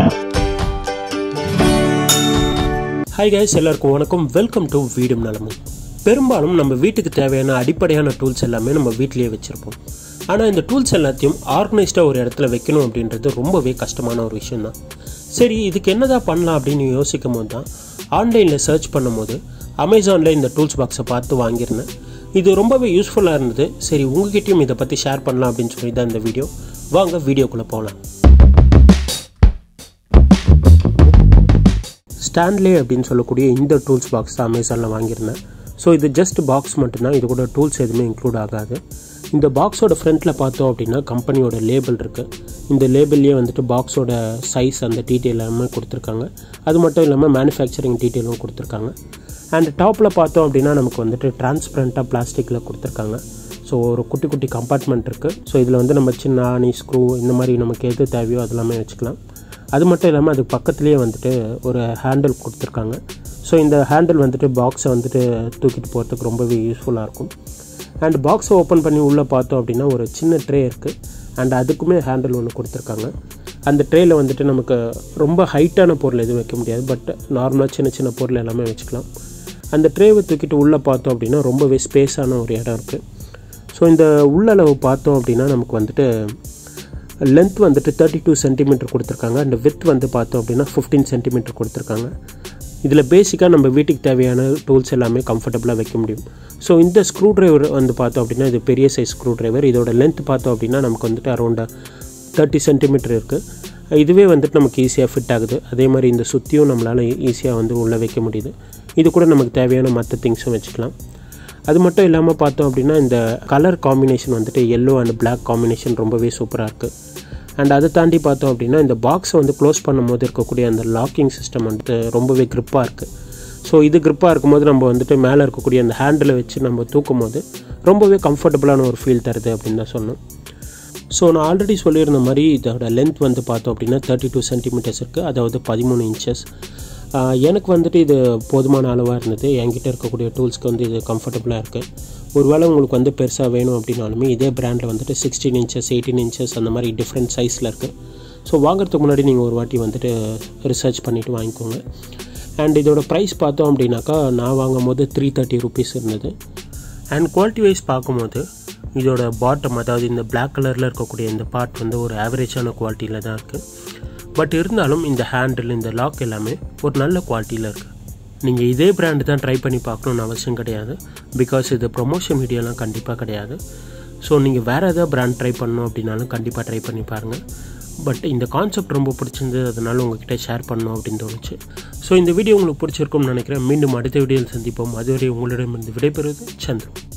Hi guys, எல்லாருக்கும் வணக்கம். Welcome to வீடும் நலமும். பெரும்பாலும் நம்ம வீட்டுக்கு தேவையான அடிப்படையான டூல்ஸ் எல்லாமே நம்ம வீட்டிலேயே வச்சிருப்போம். ஆனால் இந்த டூல்ஸ் எல்லாத்தையும் ஆர்கனைஸ்டாக ஒரு இடத்துல வைக்கணும் அப்படின்றது ரொம்பவே கஷ்டமான ஒரு விஷயம் தான். சரி, இதுக்கு என்னதான் பண்ணலாம் அப்படின்னு யோசிக்கும் போது தான் ஆன்லைனில் சர்ச் பண்ணும்போது அமேசானில் இந்த டூல்ஸ் பாக்ஸை பார்த்து வாங்கியிருந்தேன். இது ரொம்பவே யூஸ்ஃபுல்லாக இருந்தது. சரி, உங்ககிட்டயும் இதை பற்றி ஷேர் பண்ணலாம் அப்படின்னு சொல்லி தான் இந்த வீடியோ. வாங்க வீடியோக்குள்ளே போகலாம். Stanley அப்படின்னு சொல்லக்கூடிய இந்த டூல்ஸ் பாக்ஸ் தான் அமேசானில் வாங்கியிருந்தேன். ஸோ இது ஜஸ்ட் பாக்ஸ் மட்டும்தான், இது கூட டூல்ஸ் எதுவுமே இன்க்ளூட் ஆகாது. இந்த பாக்ஸோட ஃப்ரண்ட்டில் பார்த்தோம் அப்படின்னா கம்பெனியோட லேபிள் இருக்குது. இந்த லேபிள்லேயே வந்துட்டு பாக்ஸோட சைஸ் அந்த டீட்டெயில் எல்லாமே கொடுத்துருக்காங்க. அது மட்டும் இல்லாமல் மேனுஃபேக்சரிங் டீட்டெயிலும் கொடுத்துருக்காங்க. அண்ட் டாப்பில் பார்த்தோம் அப்படின்னா நமக்கு வந்துட்டு டிரான்ஸ்பரண்ட்டாக பிளாஸ்டிக்கில் கொடுத்துருக்காங்க. ஸோ ஒரு குட்டி குட்டி கம்பார்ட்மெண்ட் இருக்குது. ஸோ இதில் வந்து நம்ம சின்ன ஆணி, ஸ்க்ரூ இந்த மாதிரி நமக்கு எது தேவையோ அதெல்லாமே வச்சுக்கலாம். அது மட்டும் இல்லாமல் அதுக்கு பக்கத்துலேயே வந்துட்டு ஒரு ஹேண்டில் கொடுத்துருக்காங்க. ஸோ இந்த ஹேண்டில் வந்துட்டு பாக்ஸை வந்துட்டு தூக்கிட்டு போகிறதுக்கு ரொம்பவே யூஸ்ஃபுல்லாக இருக்கும். அண்ட் பாக்ஸை ஓப்பன் பண்ணி உள்ளே பார்த்தோம் அப்படின்னா ஒரு சின்ன ட்ரே இருக்குது. அண்ட் அதுக்குமே ஹேண்டில் ஒன்று கொடுத்துருக்காங்க. அந்த ட்ரேயில் வந்துட்டு நமக்கு ரொம்ப ஹைட்டான பொருள் எதுவும் வைக்க முடியாது, பட் நார்மலாக சின்ன சின்ன பொருள் எல்லாமே வச்சுக்கலாம். அந்த ட்ரேவை தூக்கிட்டு உள்ளே பார்த்தோம் அப்படின்னா ரொம்பவே ஸ்பேஸான ஒரு இடம் இருக்குது. ஸோ இந்த உள்ளளவு பார்த்தோம் அப்படின்னா நமக்கு வந்துட்டு லென்த் வந்துட்டு 32 சென்டிமீட்டர் கொடுத்துருக்காங்க. அண்ட் வித் வந்து பார்த்தோம் அப்படின்னா 15 சென்டிமீட்டர் கொடுத்துருக்காங்க. இதில் பேசிக்காக நம்ம வீட்டுக்கு தேவையான டூல்ஸ் எல்லாமே கம்ஃபர்டபுளாக வைக்க முடியும். ஸோ இந்த ஸ்க்ரூ ட்ரைவர் வந்து பார்த்தோம் அப்படின்னா இது பெரிய சைஸ் ஸ்க்ரூ ட்ரைவர். இதோட லென்த் பார்த்தோம் அப்படின்னா நமக்கு வந்துட்டு அரௌண்ட் 30 சென்டிமீட்டர் இருக்குது. இதுவே வந்துட்டு நமக்கு ஈஸியாக ஃபிட் ஆகுது. அதே மாதிரி இந்த சுற்றியும் நம்மளால் ஈஸியாக வந்து உள்ளே வைக்க முடியுது. இது கூட நமக்கு தேவையான மற்ற திங்ஸும் வச்சுக்கலாம். அது மட்டும் இல்லாமல் பார்த்தோம் அப்படின்னா இந்த கலர் காம்பினேஷன் வந்துட்டு எல்லோ அண்ட் பிளாக் காம்பினேஷன் ரொம்பவே சூப்பராக இருக்குது. அண்ட் அதை தாண்டி பார்த்தோம் அப்படின்னா இந்த பாக்ஸை வந்து க்ளோஸ் பண்ணும்போது இருக்கக்கூடிய அந்த லாக்கிங் சிஸ்டம் வந்துட்டு ரொம்பவே க்ரிப்பாக இருக்குது. ஸோ இது க்ரிப்பாக இருக்கும்போது நம்ம வந்துட்டு மேலே இருக்கக்கூடிய அந்த ஹேண்டில் வச்சு நம்ம தூக்கும் போது ரொம்பவே கம்ஃபர்டபுளான ஒரு ஃபீல் தருது அப்படின்னு தான் சொன்னோம். ஸோ நான் ஆல்ரெடி சொல்லியிருந்த மாதிரி இதோட லென்த் வந்து பார்த்தோம் அப்படின்னா 32 சென்டிமீட்டர்ஸ் இருக்குது, அதாவது 13 இன்ச்சஸ். எனக்கு வந்துட்டு இது போதுமான அளவாக இருந்தது. என்கிட்ட இருக்கக்கூடிய டூல்ஸ்க்கு வந்து இது கம்ஃபர்டபுளாக இருக்குது. ஒருவேளை உங்களுக்கு வந்து பெருசாக வேணும் அப்படின்னாலுமே இதே பிராண்டில் வந்துட்டு 16 இன்ச்சஸ் 18 இன்ச்சஸ் அந்த மாதிரி டிஃப்ரெண்ட் சைஸில் இருக்குது. ஸோ வாங்குறதுக்கு முன்னாடி நீங்கள் ஒரு வாட்டி வந்துட்டு ரிசர்ச் பண்ணிவிட்டு வாங்கிக்கோங்க. அண்ட் இதோட ப்ரைஸ் பார்த்தோம் அப்படின்னாக்கா நான் வாங்கும் போது 330 ருபீஸ் இருந்தது. அண்ட் குவாலிட்டி வைஸ் பார்க்கும்போது இதோட பாட்டம், அதாவது இந்த பிளாக் கலரில் இருக்கக்கூடிய இந்த பார்ட் வந்து ஒரு ஆவரேஜான குவாலிட்டியில் தான் இருக்குது. பட் இருந்தாலும் இந்த ஹேண்டில், இந்த லாக் எல்லாமே ஒரு நல்ல குவாலிட்டியில் இருக்குது. நீங்கள் இதே பிராண்டு தான் ட்ரை பண்ணி பார்க்கணுன்னு அவசியம் கிடையாது. பிகாஸ் இது ப்ரொமோஷன் வீடியோலாம் கண்டிப்பாக கிடையாது. ஸோ நீங்கள் வேறு எதாவது பிராண்ட் ட்ரை பண்ணணும் அப்படின்னாலும் கண்டிப்பாக ட்ரை பண்ணி பாருங்கள். பட் இந்த கான்செப்ட் ரொம்ப பிடிச்சிருந்தது, அதனால உங்ககிட்ட ஷேர் பண்ணணும் அப்படின்னு தோணுச்சு. ஸோ இந்த வீடியோ உங்களுக்கு பிடிச்சிருக்கும்னு நினைக்கிறேன். மீண்டும் அடுத்த வீடியோவில் சந்திப்போம். அதுவரை உங்களிடமிருந்து விடைபெறுவது சந்துரு.